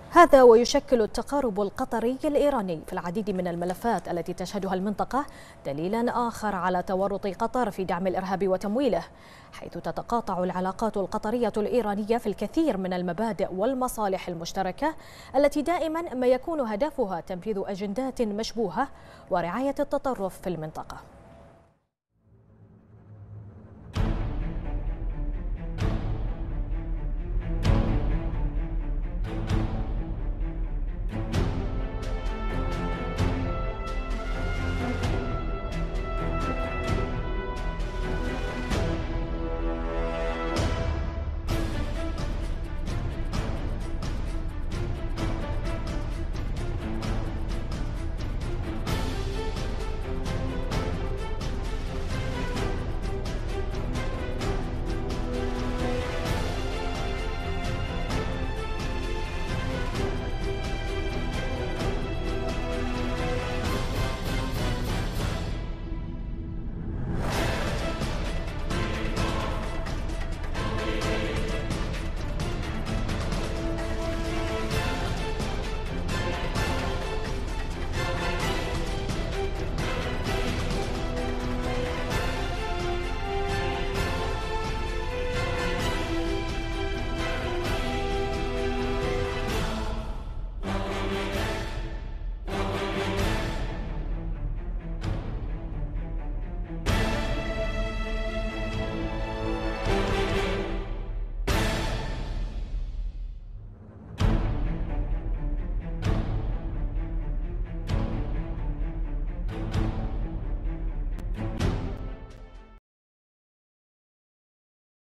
هذا ويشكل التقارب القطري الإيراني في العديد من الملفات التي تشهدها المنطقة دليلا آخر على تورط قطر في دعم الإرهاب وتمويله، حيث تتقاطع العلاقات القطرية الإيرانية في الكثير من المبادئ والمصالح المشتركة التي دائما ما يكون هدفها تنفيذ أجندات مشبوهة ورعاية التطرف في المنطقة.